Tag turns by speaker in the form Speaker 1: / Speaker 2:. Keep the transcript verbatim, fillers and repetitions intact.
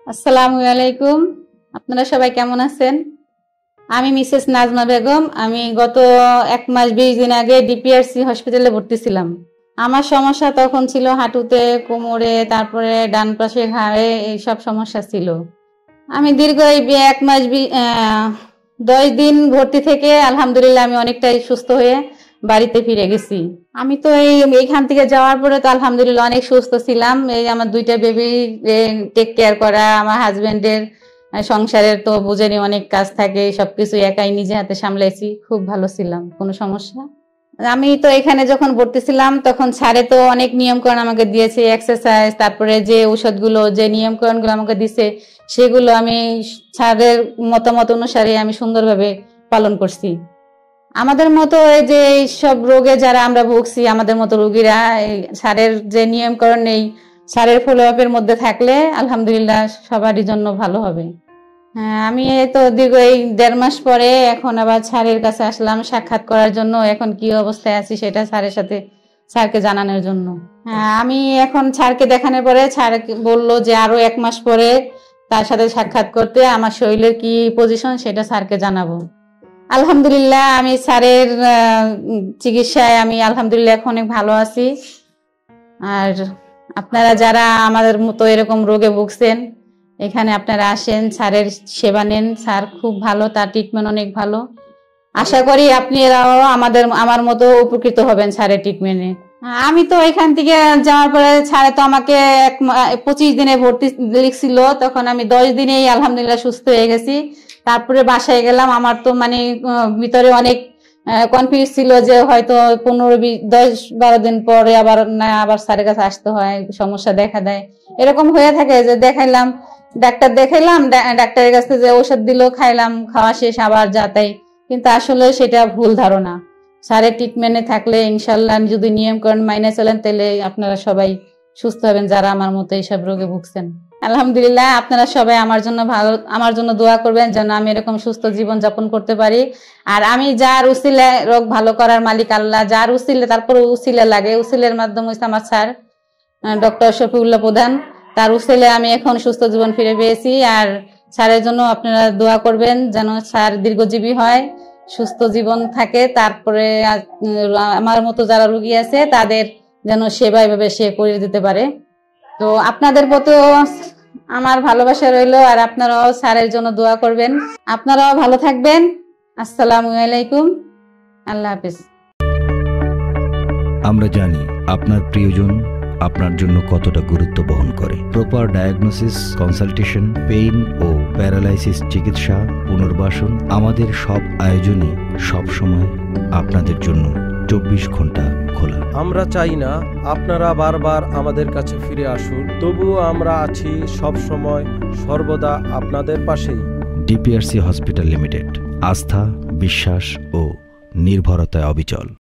Speaker 1: আসসালামু আলাইকুম। আপনারা সবাই কেমন আছেন? আমি মিসেস নাজমা বেগম। আমি গত এক মাস বিশ দিন আগে ডিপিআরসি হসপিটালে ভর্তি ছিলাম। আমার সমস্যা তখন ছিল হাঁটুতে, কোমরে, তারপরে ডান পাশে ঘাড়ে, এইসব সমস্যা ছিল। আমি দীর্ঘ এই এক মাস দশ দিন ভর্তি থেকে আলহামদুলিল্লাহ আমি অনেকটাই সুস্থ হয়ে বাড়িতে ফিরে গেছি। আমি তো এই এইখান থেকে যাওয়ার পরে তো আলহামদুলিল্লাহ অনেক সুস্থ ছিলাম। এই আমার দুইটা বেবি টেক কেয়ার করা, আমার হাজবেন্ডের সংসারের তো বুঝেনি অনেক কাজ থাকে, সবকিছু একাই নিজে হাতে সামলাইছি, খুব ভালো ছিলাম, কোনো সমস্যা। আমি তো এখানে যখন ভর্তি ছিলাম তখন স্যারে তো অনেক নিয়মকরণ আমাকে দিয়েছে, এক্সারসাইজ, তারপরে যে ঔষধগুলো, যে নিয়মকরণগুলো আমাকে দিছে সেগুলো আমি স্যারের মতামত অনুসারে আমি সুন্দরভাবে পালন করছি। আমাদের মতো এই যে সব রোগে যারা আমরা ভুগছি, আমাদের মতো রোগীরা স্যারের যে নিয়মকরণ নেই, স্যারের ফলো আপের মধ্যে থাকলে আলহামদুলিল্লাহ সবারই জন্য ভালো হবে। হ্যাঁ, আমি তো দীর্ঘ এই দেড় মাস পরে এখন আবার স্যারের কাছে আসলাম সাক্ষাৎ করার জন্য। এখন কি অবস্থায় আছি সেটা স্যারের সাথে স্যারকে জানানোর জন্য। হ্যাঁ, আমি এখন স্যারকে দেখানোর পরে স্যার বললো যে আরো এক মাস পরে তার সাথে সাক্ষাৎ করতে, আমার শরীরের কি পজিশন সেটা স্যারকে জানাবো। আলহামদুলিল্লাহ আমি স্যারের চিকিৎসায় আমি আলহামদুলিল্লাহ এখন অনেক ভালো আছি। আর আপনারা যারা আমাদের মতো এরকম রোগে ভুগছেন, এখানে আপনারা আসেন, স্যারের সেবা নেন। স্যার খুব ভালো, তার ট্রিটমেন্ট অনেক ভালো। আশা করি আপনারাও আমাদের আমার মতো উপকৃত হবেন স্যারের ট্রিটমেন্টে। আমি তো এখান থেকে যাওয়ার পরে স্যারে তো আমাকে এক পঁচিশ দিনে ভর্তি লিখছিল, তখন আমি দশ দিনেই আলহামদুলিল্লাহ সুস্থ হয়ে গেছি। তারপরে বাসায় গেলাম, আমার তো মানে ভিতরে অনেক কনফিউজ ছিল যে হয়তো পনেরো বিশ দশ বারো দিন পরে আবার না আবার স্যারের কাছে আসতে হয়, সমস্যা দেখা দেয়, এরকম হয়ে থাকে। যে দেখাইলাম, ডাক্তার দেখাইলাম, ডাক্তারের কাছে যে ঔষধ দিল খাইলাম, খাওয়া শেষ আবার যাতাই, কিন্তু আসলে সেটা ভুল ধারণা। স্যারের ট্রিটমেন্টে থাকলে ইনশাল্লাহ যদি নিয়মকরণ মাইনে চলেন তাহলে আপনারা সবাই সুস্থ হবেন, যারা আমার মতো এইসব রোগে ভুগছেন। আলহামদুলিল্লাহ আপনারা সবাই আমার জন্য ভালো আমার জন্য দোয়া করবেন যেন আমি এরকম সুস্থ জীবন যাপন করতে পারি। আর আমি যার উসিলে রোগ ভালো করার মালিক আল্লাহ, যার উসিলে তারপর উসিলে লাগে, উসিলের মাধ্যমে হচ্ছে আমার স্যার ডক্টর শফিউল্লাহ প্রধান, তার উসিলে আমি এখন সুস্থ জীবন ফিরে পেয়েছি। আর স্যারের জন্য আপনারা দোয়া করবেন যেন স্যার দীর্ঘজীবী হয়, সুস্থ জীবন থাকে, তারপরে আমার মতো যারা রোগী আছে তাদের যেন সেবা এভাবে সে করে দিতে পারে। তো আপনাদের প্রতিও আমার ভালোবাসা রইল, আর আপনারাও স্যারের জন্য দোয়া করবেন। আপনারাও ভালো থাকবেন। আসসালামু আলাইকুম, আল্লাহ হাফেজ।
Speaker 2: আমরা জানি আপনার প্রিয়জন আপনার জন্য কতটা গুরুত্ব বহন করে। প্রপার ডায়াগনোসিস, কনসালটেশন, পেইন ও প্যারালাইসিস চিকিৎসা, পুনর্বাসন, আমাদের সব আয়োজনই সব সময় আপনাদের জন্য চব্বিশ ঘন্টা খোলা।
Speaker 3: আমরা চাই না আপনারা বারবার আমাদের কাছে ফিরে আসুন, তবুও আমরা আছি সব সময় সর্বদা আপনাদের পাশেই।
Speaker 2: ডিপিআরসি হসপিটাল লিমিটেড, আস্থা, বিশ্বাস ও নির্ভরতায় অবিচল।